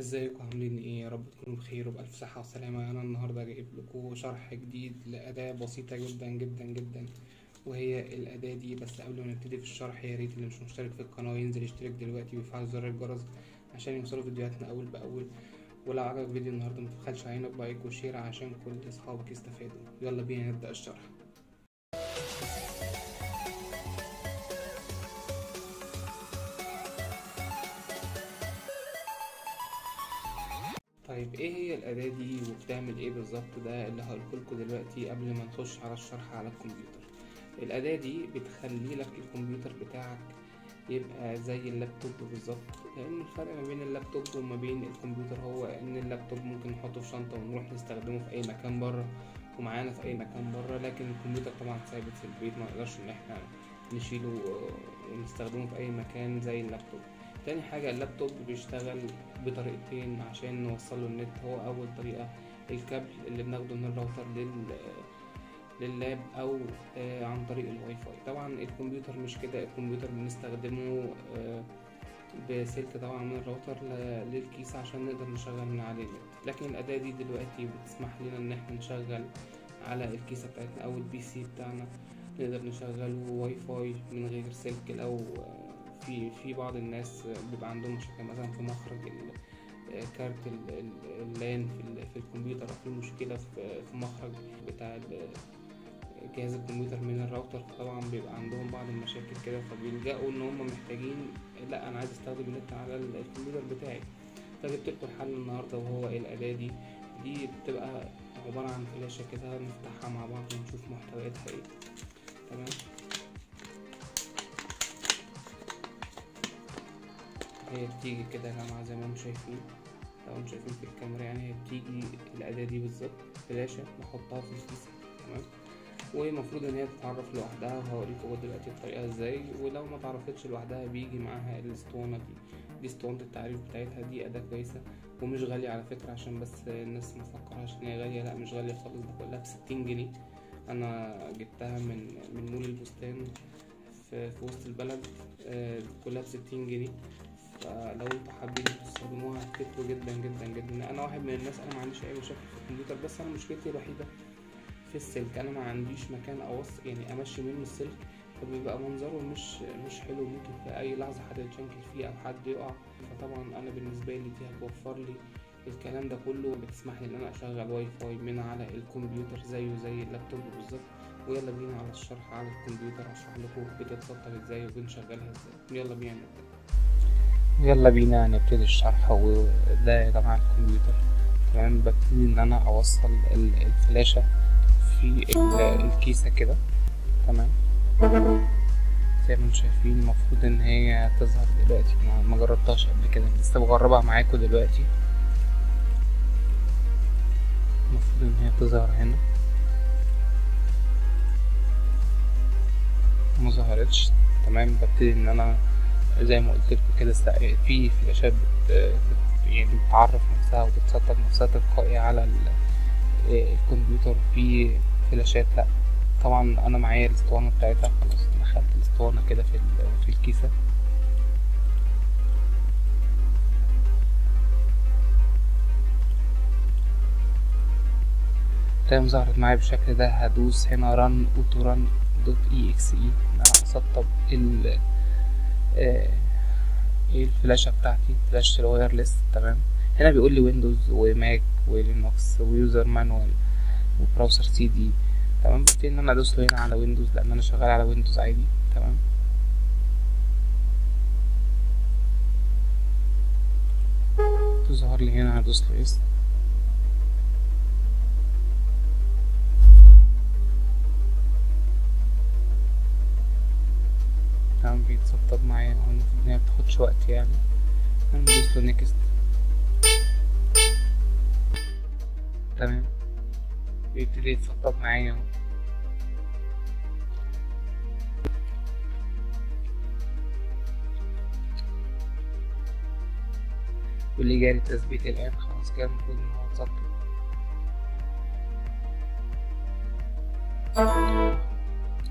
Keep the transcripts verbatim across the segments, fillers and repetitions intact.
ازيكم عاملين ايه؟ يا رب تكونوا بخير وبألف صحة وسلامة. انا النهاردة جايب لكم شرح جديد لأداة بسيطة جدا جدا جدا، وهي الأداة دي. بس قبل ما نبتدي في الشرح، يا ريت اللي مش مشترك في القناة ينزل يشترك دلوقتي ويفعل زر الجرس عشان يوصلوا فيديوهاتنا أول بأول. ولو عجبك فيديو النهاردة متبخلش علينا بلايك وشير عشان كل أصحابك يستفادوا. يلا بينا نبدأ الشرح. طيب ايه هي الأداة دي وبتعمل ايه بالظبط؟ ده اللي هقولهولكوا دلوقتي قبل ما نخش على الشرح على الكمبيوتر. الأداة دي بتخلي لك الكمبيوتر بتاعك يبقى زي اللابتوب بالظبط، لأن الفرق ما بين اللابتوب وما بين الكمبيوتر هو إن اللابتوب ممكن نحطه في شنطة ونروح نستخدمه في أي مكان بره ومعانا في أي مكان بره، لكن الكمبيوتر طبعا ثابت في البيت، ما نقدرش إن احنا نشيله ونستخدمه في أي مكان زي اللابتوب. تاني حاجة، اللابتوب بيشتغل بطريقتين عشان نوصله النت. هو أول طريقة الكابل اللي بناخده من الراوتر لل لللاب او آه عن طريق الواي فاي. طبعا الكمبيوتر مش كده، الكمبيوتر بنستخدمه آه بسلك طبعا من الراوتر للكيس عشان نقدر نشغل من عليه النت. لكن الاداة دي دلوقتي بتسمح لنا ان احنا نشغل على الكيسة بتاعتنا او البي سي بتاعنا، نقدر نشغله واي فاي من غير سلك. لو آه في في بعض الناس بيبقى عندهم مشكلة مثلا في مخرج كارت اللان في في الكمبيوتر، او في مشكلة في مخرج بتاع جهاز الكمبيوتر من الراوتر، فطبعا بيبقى عندهم بعض المشاكل كده، فبيلجأوا ان هم محتاجين لا انا عايز استخدم النت على الكمبيوتر بتاعي. فجبت لكم الحل النهارده، وهو الاداة دي دي بتبقى عبارة عن فلاشة كده، نفتحها مع بعض ونشوف محتوياتها ايه. تمام، هي بتيجي كده يا جماعة زي ما انتم شايفين، لو انتم شايفين في الكاميرا يعني هي بتيجي الاداة دي بالظبط فلاشة نحطها في الكيسة. تمام، والمفروض ان هي تتعرف لوحدها، وهوريكم دلوقتي الطريقه ازاي. ولو ما تعرفتش لوحدها بيجي معاها الاسطوانه دي دي اسطوانه التعريف بتاعتها. دي اداه كويسه ومش غاليه على فكره، عشان بس الناس ما تفكرهاش ان هي غاليه، لا مش غاليه خالص، ده كلها بستين جنيه. انا جبتها من من مول البستان في, في وسط البلد، آه كلها بستين جنيه. فلو انتوا حابين تستخدموها هتفيدكوا جدا جدا جدا. انا واحد من الناس، انا ما عنديش اي مشاكل في الكمبيوتر، بس انا مشكلتي الوحيده في السلك. انا ما عنديش مكان اوصل يعني امشي منه السلك، فبيبقى منظره مش مش حلو، ممكن في اي لحظه حد يتشنكل فيه او حد يقع. فطبعا انا بالنسبه لي دي هتوفر لي الكلام ده كله، بتسمح لي ان انا اشغل واي فاي من على الكمبيوتر زيه زي اللابتوب بالظبط. ويلا بينا على الشرح على الكمبيوتر، اشرح لكم بتتسطب ازاي وبنشغلها ازاي. يلا بينا نبدا. يلا بينا نبتدي الشرح. وده يا جماعه الكمبيوتر. تمام، ببتدي ان انا اوصل الفلاشه في الكيسة كده. تمام، زي ما انتم شايفين المفروض ان هي تظهر دلوقتي. ما جربتهاش قبل كده، لسه بجربها معاكم دلوقتي. المفروض ان هي تظهر هنا، ما ظهرتش. تمام، ببتدي ان انا زي ما قلت لكم كده في فلاشات بت... يعني بتعرف نفسها وبتسطب نفسها تلقائي على الكمبيوتر. في فلاشات لا، طبعا انا معايا الاسطوانه بتاعتها، خلاص دخلت الاسطوانه كده في في الكيسه. تمام، ظهرت معايا بالشكل ده. هدوس هنا ران اوتو ران دوت اي اكس اي ان انا اسطب ال آه الفلاشه بتاعتي، فلاشه الوايرلس. تمام، هنا بيقول لي ويندوز وماك ولينكس ويوزر مانوال وبراوسر سي دي. تمام، ببتدي ان انا ادوس له هنا على ويندوز لان انا شغال على ويندوز عادي. تمام، تظهر لي هنا، هدوس له يس. تمام، بيتسطب معايا. هو المفروض ان هي مبتاخدش وقت يعني. هندوس له نيكست. تمام، بيبتدي يتسطب معايا اهو. واللي جاري تثبيت الآن. خلاص كده المفروض ان هو اتسطب.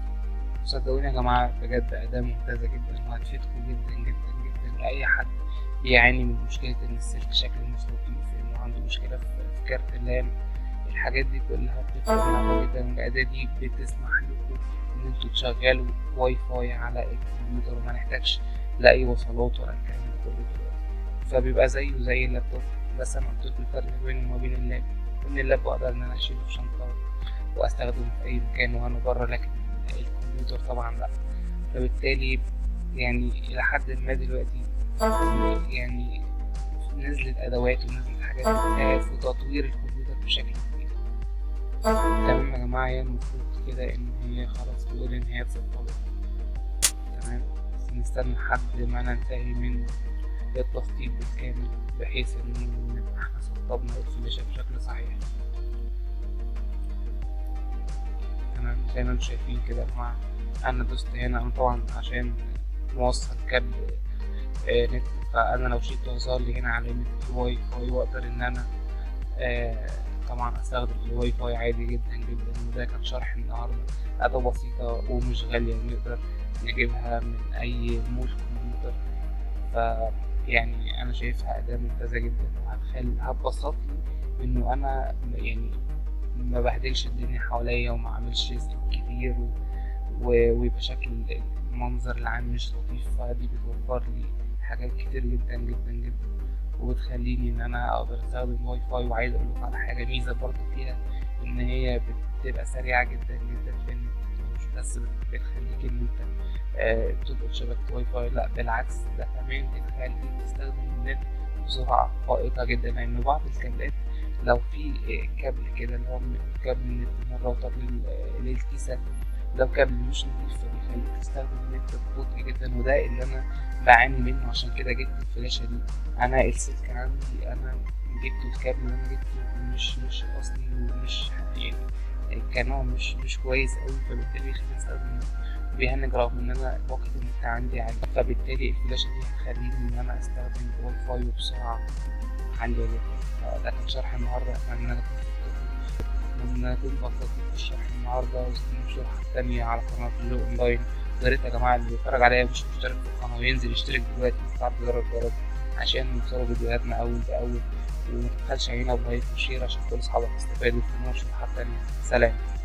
صدقوني يا جماعة بجد أداة ممتازة جدا، وهتفيدكم جدا جدا جدا لأي حد بيعاني من مشكلة إن السلك شكله مش لطيف، إنه عنده مشكلة في في كارت اللام. الحاجات دي كلها بتفرق معاكوا جدا، والأداة دي بتسمح لكم إن انتوا تشغلوا واي فاي على الكمبيوتر وما نحتاجش لا أي وصلات ولا الكلام ده كله دلوقتي. فبيبقى زيه زي اللابتوب، بس أنا قلت لكم الفرق بينه وما بين اللاب، إن اللاب بقدر إن أنا أشيله في شنطة وأستخدمه في أي مكان وأنا بره، لكن الكمبيوتر طبعا لأ. فبالتالي يعني إلى حد ما دلوقتي يعني نزلت أدوات ونزلت حاجات بتساعد في تطوير الكمبيوتر بشكل كبير. تمام يا جماعة، هي المفروض كده إن هي خلاص بيقول إن هي اتسطبت. تمام، بس نستنى لحد ما ننتهي من التسطيب بالكامل بحيث إن نبقى احنا سطبنا الفلاشة بشكل صحيح. تمام، زي ما انتم شايفين كده يا جماعة، أنا دوست هنا. أنا طبعا عشان موصل كابل آه نت، فأنا لو شلت هيظهر لي هنا علامة الواي فاي، وأقدر إن أنا آه طبعا أستخدم الواي فاي عادي جدا جدا. وده كان شرح النهاردة، أداة بسيطة ومش غالية، ونقدر نجيبها من أي مول كمبيوتر. ف يعني أنا شايفها أداة ممتازة جدا، وهتخلي هتبسط لي إنه أنا يعني ما بهدلش الدنيا حواليا وما أعملش سلك كتير و... و... ويبقى شكل المنظر العام مش لطيف. فدي بتوفر لي حاجات كتير جدا جدا جدا، وبتخليني ان انا اقدر استخدم واي فاي. وعايز اقول لكم على حاجه ميزه برضو فيها، ان هي بتبقى سريعه جدا جدا في النت. مش بس بتخليك ان انت آه تلقط شبكه واي فاي، لا بالعكس، ده كمان بتخليك تستخدم النت بسرعه فائقه جدا. لان يعني بعض الكابلات لو في كابل كده اللي هو كابل النت من الراوتر للكيسه، لو كابل مش نضيف فبيخليك تستخدم النت ببطء جدا. وده اللي انا بعاني منه، عشان كده جبت الفلاشة دي. انا السلك عندي انا جبته، الكابل اللي انا جبته مش مش اصلي ومش يعني كنوع مش مش كويس اوي، فبالتالي خليني استخدم بيهنج رغم ان انا باقة النت عندي عالية. فبالتالي الفلاشة دي هتخليني ان انا استخدم واي فاي وبسرعة عالية جدا. فده كان شرح النهاردة، اتمنى ان انا كنت اتمنى ان انا اكون بسطت في الشرح النهاردة، واستنوا الشروحات التانية على قناة اللو اونلاين. ويا ريت يا جماعة اللي بيتفرج عليا مش مشترك في القناة وينزل يشترك دلوقتي ويفعل زر الجرس عشان نوصلوا فيديوهاتنا أول بأول، ومتبخلش علينا بلايك وشير عشان كل أصحابك يستفادوا في شروحات تانية. سلام.